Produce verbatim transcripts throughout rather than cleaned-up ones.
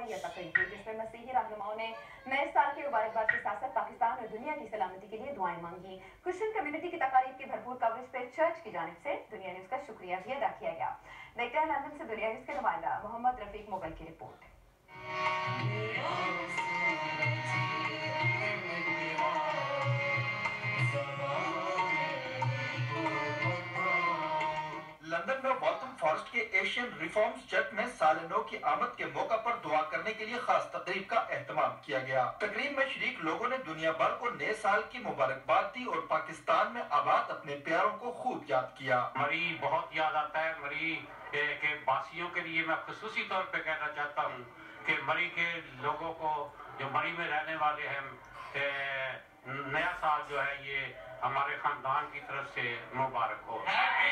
दुआया तकरीब हुई जिसमें मसीही रहनुमाओं ने नए साल के मुबारकबाद के साथ साथ पाकिस्तान और दुनिया की सलामती के लिए दुआएं मांगी। क्रिश्चियन कम्युनिटी की तकारीब की भरपूर कवरेज पे चर्च की जानिब से दुनिया न्यूज का शुक्रिया भी अदा किया गया। देखते हैं लंदन से दुनिया न्यूज के नुमाइंदा मोहम्मद रफीक मुगल की रिपोर्ट। लंदन में वॉल्थम फॉरेस्ट के एशियन रिफॉर्म्स चर्च में साल नौ की आमद के मौका पर दुआ करने के लिए खास तकरीब का एहतमाम किया गया। तकरीब में शरीक लोगों ने दुनिया भर को नए साल की मुबारकबाद दी और पाकिस्तान में आबाद अपने प्यारों को खूब याद किया। मरी बहुत याद आता है। मरी के बासियों के लिए मैं खुसूसी तौर पे कहना चाहता हूँ कि मरी के लोगों को जो मरी में रहने वाले हैं, नया साल जो है ये हमारे खानदान की तरफ से मुबारक हो।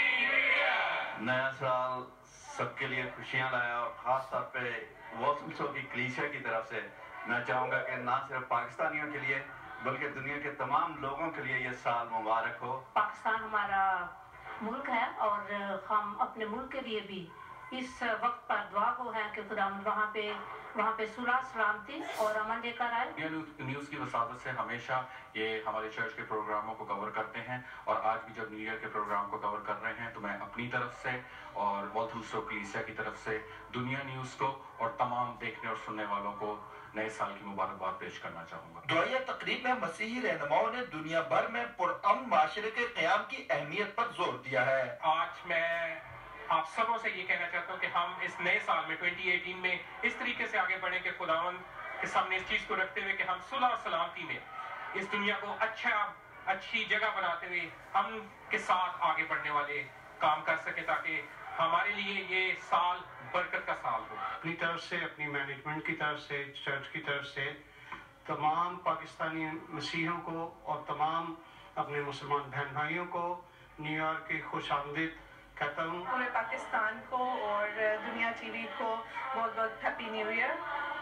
नया साल सबके लिए खुशियां लाया और खास तौर पे वॉल्थमस्टो की कलीसिया की तरफ से मैं चाहूँगा कि ना सिर्फ पाकिस्तानियों के लिए बल्कि दुनिया के तमाम लोगों के लिए ये साल मुबारक हो। पाकिस्तान हमारा मुल्क है और हम अपने मुल्क के लिए भी इस वक्त पर दुआ को है कि खुदावंद वहाँ पे वहाँ पे सुलह सलामती और अमन लेकर आए। न्यूज़ की वसादत से हमेशा ये हमारे चर्च के प्रोग्रामों को कवर करते हैं और आज भी जब न्यू ईयर के प्रोग्राम को कवर कर रहे हैं तो मैं अपनी तरफ से और वॉल्थमस्टो कलीसिया की तरफ से दुनिया न्यूज़ को और तमाम देखने और सुनने वालों को नए साल की मुबारकबाद पेश करना चाहूँगा। दुआया तकरीब में मसीही रहनुमाओं ने दुनिया भर में पुरअमन माशरे के क़याम की अहमियत पर जोर दिया है। आज मैं आप सबों से ये कहना चाहता हूँ कि हम इस नए साल में दो हज़ार अठारह में इस तरीके से आगे बढ़े कि खुदावंद के सामने इस चीज को रखते हुए कि हम सुलह और सलामती में इस दुनिया को अच्छा अच्छी जगह बनाते हुए हम के साथ आगे बढ़ने वाले काम कर सके ताकि हमारे लिए ये साल बरकत का साल हो। अपनी तरफ से, अपनी मैनेजमेंट की तरफ से, चर्च की तरफ से तमाम पाकिस्तानी मसीहों को और तमाम अपने मुसलमान बहन भाइयों को न्यू ईयर की खुश आमदीद कहता हूँ। पूरे पाकिस्तान को और दुनिया टीवी को बहुत बहुत हैप्पी न्यू ईयर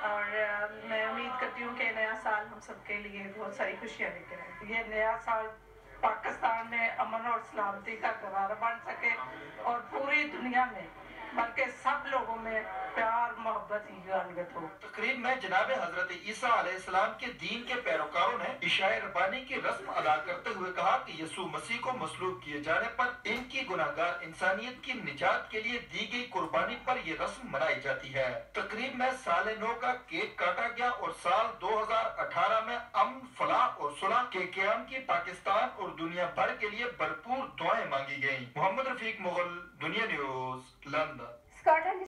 और मैं उम्मीद करती हूँ कि नया साल हम सबके लिए बहुत सारी खुशियाँ लेकर आए। ये नया साल पाकिस्तान में अमन और सलामती का गवारा बन सके और पूरी दुनिया में बल्कि सब लोगों में प्यार मोहब्बत ईगानगत हो। तकरीब में जनाब हजरत ईसा अलैहिस्सलाम के दीन के पैरोकारों ने इशाए रब्बानी की रस्म अदा करते हुए कहा कि यीशु मसीह को मसलूब किए जाने पर इनकी गुनाहगार इंसानियत की निजात के लिए दी गई कुर्बानी पर ये रस्म मनाई जाती है। तकरीब में साल नौ का केक काटा गया और साल दो हजार अठारह में अमन, फलाह और सुलह के क़याम की पाकिस्तान और दुनिया भर के लिए भरपूर दुआएं मांगी गयी। मोहम्मद रफीक मुगल, दुनिया न्यूज, लंदन। स्कॉटलैंड